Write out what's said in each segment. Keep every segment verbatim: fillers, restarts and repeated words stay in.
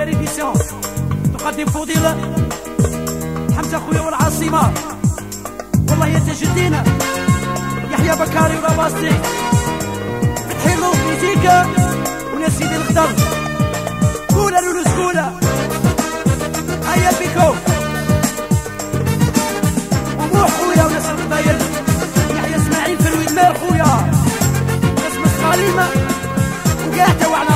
بروميير ايديسيون تقدم فضيلة حمزة خويا والعاصمة. والله يا تجدينا يحيى بكاري وراباستي فتحي له ميزيكا وناس سيدي الخضر كولا لولوس كولا هيا بيكو وموح خويا وناس القبايل يحيى اسماعيل في الويدمار خويا ناس مسخاليمة وكاع توعنا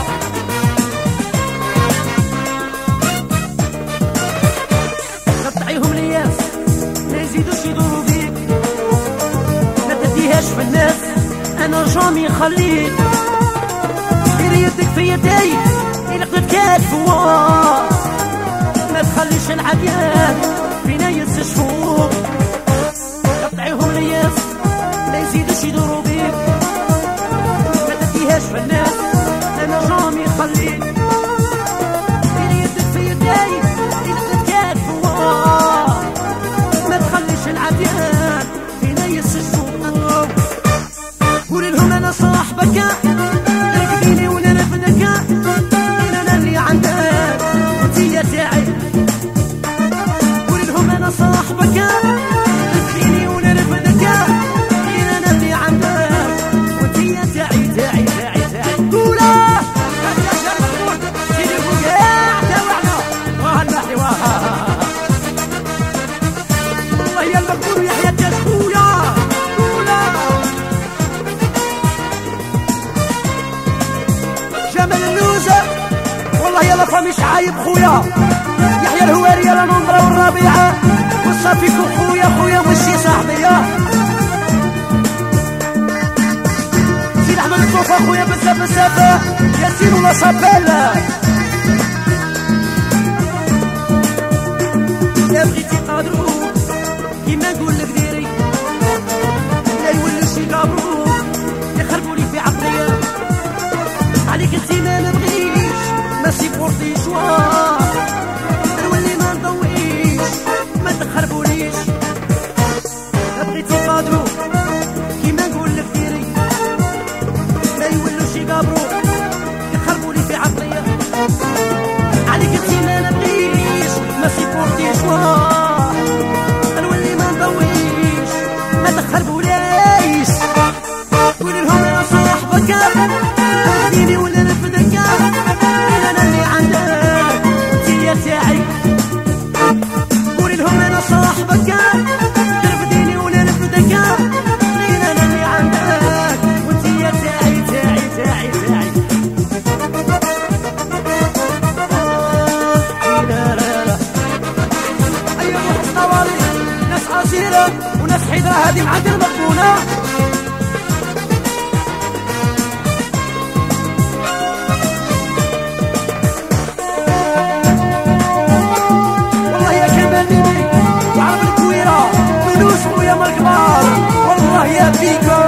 قطعيهم لياس لا يزيدوش يدوروا بيك ما تديهاش في الناس انا جامي خليك دير يدك في يدي إلا قدرت كاتفوا ما تخليش العبيان فينا يستشفوا قطعيهم لياس لا يزيدوش يدوروا بيك ما تديهاش في الناس انا جامي خليك دير يدك في يدي إلا قدرت كاتفوا ما تخليش العبيان فينا يستشفوا قولي لهم انا صاحبك رفديني ولا نفدك انا اللي عندك وانتي تاعي قولي لهم انا صاحبك رفديني ولا نفدك انا اللي عندك وانتي تاعي تاعي تاعي تاعي قولا هيا شرفون سيدي وكاع توعنا وهالنحي وها والله يا المقبول يحيى الداش خويا جمال اللوزة والله يا لفا مش عايب خويا يحيى الهواري يا المنظرة والربيعة والصافيكو خويا خويا مشي صاحبيا سيد احمد الطوفة خويا بزاف بزاف ياسين ولا صابيلا يا بغيتي قادرو كيما نقولك ديري لا يولوش يقابرو يخربولي في عقليا عليك انتي ما نبغيش ما سيبورتيش واه نولي ما نضويش ما تخربوليش بغيتي قادرو كيما نقولك ديري لا يولوش يقابرو يخربولي في عقليا عليك انتي ما نبغيش ما سيبورتيش واه نولي ما نضويش ما تخربوليش قولي لهم انا صاحبك رفديني ولا نفدك انا اللي عندك وانتي تاعي قولي لهم انا صاحبك ترفديني ولا نفدك انا اللي عندك وانتي تاعي تاعي تاعي تاعي لا لا لا ايوه ناس طوالي ناس عصيرة وناس حيدرة هذه معدل مقبولة والله يا بيكو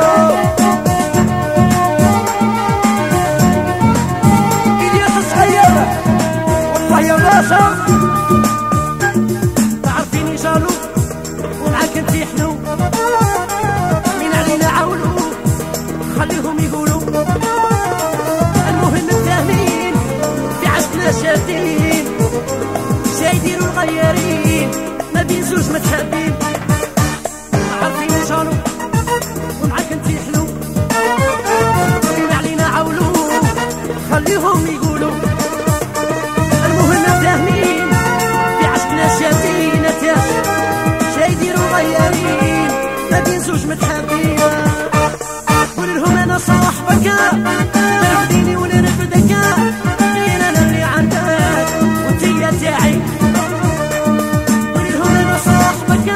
إلياس الصغير والله يا باشا تعرفيني جالو ومعاك انتي حلو من علينا عاولو خليهم يقولوا المهم فاهمين في عشقنا شادين جاي يديروا الغيارين ما بين زوج متحابين عارفين جالو ومعاك انتي حلو بين علينا عاولو خليهم يقولوا المهم فاهمين في عشقنا شادين تاش جاي يديروا غيارين ما بين زوج متحابين قولي لهم انا صاحبك ترفديني ولا نفدك انا اللي عندك وانتي تاعي قولي لهم انا صاحبك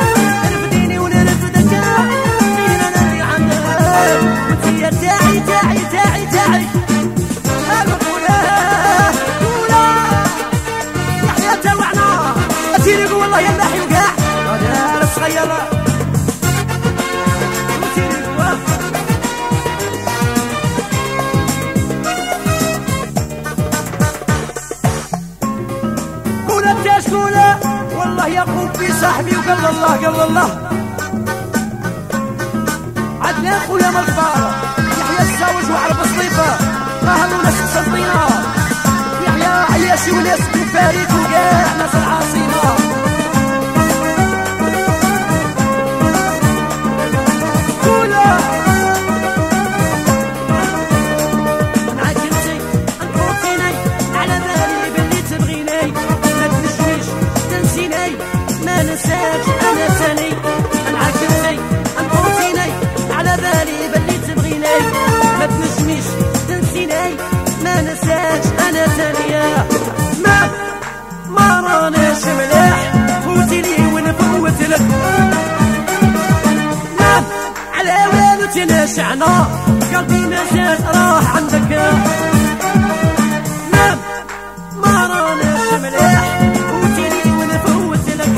تاعي تاعي تاعي تاعي هلا قولا قولا يحيى توعنا تيري والله يا ناحي وكاع انا صغيره قولا تاش قولا والله يا قوبي صاحبي وقال الله قال الله عدنان خويا من الكبار يحيى الزاوج وعرب الصيفة راهو ناس مسلطينة يحيى عياش وناسي وناس وفارق وكاع ناس العاصمة. كولا معاك انتي انقوطيني على بالي بلي تبغيني، ما تنسنيش تنسيني ما نساكش انا تاني. معاك انتي انقوطيني على بالي بلي تبغيني، ما تنسنيش تنسيني ما نساكش انا ثانية. ما ما راناش ملاح فوتيلي ونفوت لك، ما على والو تناشعنا قلبي مازال راح عندك. ما ما راناش ملاح فوتيلي ونفوت لك،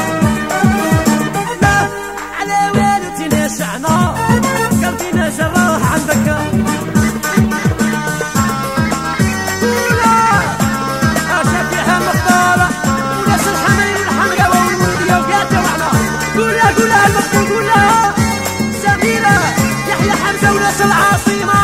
ما على والو تناشعنا قلبي مازال راح عندك. العاصمة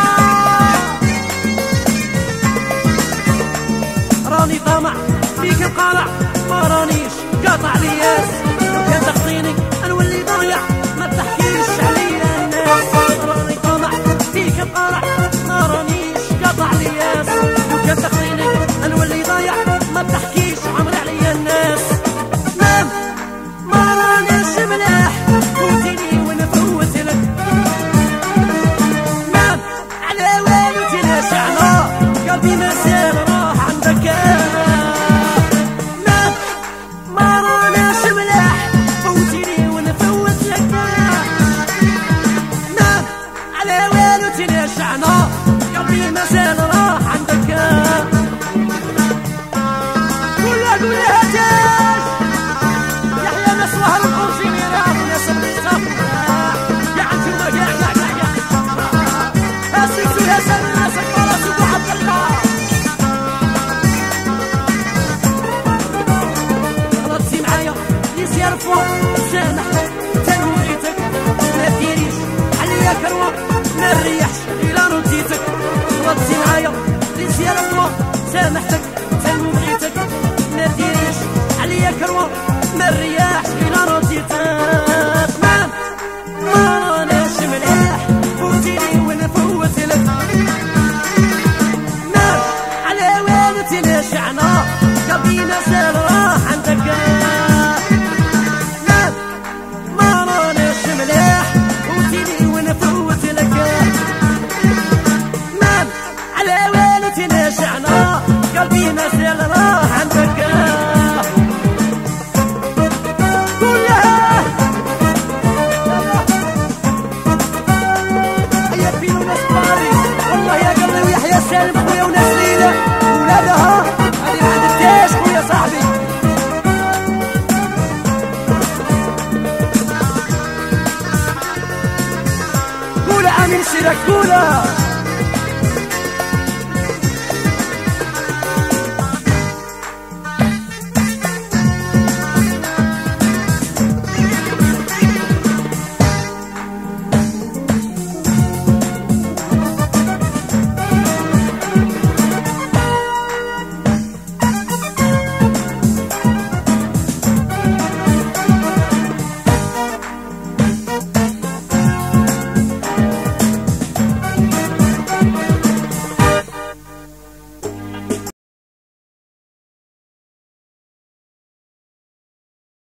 راني طمع فيك القلع، ما رانيش قاطع لياس، لو كان تخطيني نولي ضايع ما تحكيش عليا الناس. راني طمع فيك القلع، ما رانيش قاطع لياس، لو كان تخطيني نولي ضايع ما تحكيش عمري عليا الناس. ما ما رانيش ملاح فوتيني ونفوت لك، قلبي مازال راح عندك. ما ما راناش ملاح فوتيني ونفوت لك، ما على والو تناشعنا قلبي مازال راح عندك. قولها قولها هاتاش يحيى ناس وهر القوسين يراعوا ناس الصف يا عندكم يا يا يا يا اسكتوا يا سلام ناس الفرس وعبد الله. غلطتي معايا ليسيا رفوع سامحتك تنويتك، ما ديريش عليا كروة ما نريحش إلا رديتك. غلطتي معايا ليسيا رفوع سامحتك تنويتك، ما ديريش عليا كروة ما نريحش إلا رديتك. ما ما راناش ملاح فوتيني ونفوت لك، ما على والو تناشعنا قلبي مازال راح عندك. ما ما راناش ملاح فوتيني ونفوت لك، ما على والو تناشعنا قلبي مازال راح عندك. كلها هيا بينو ناس باري والله يا قلبي ويحيى سالم خويا وناس ليلى ولادها هذه ما عندهاش خويا صاحبي. قولها امين سيرك قولها.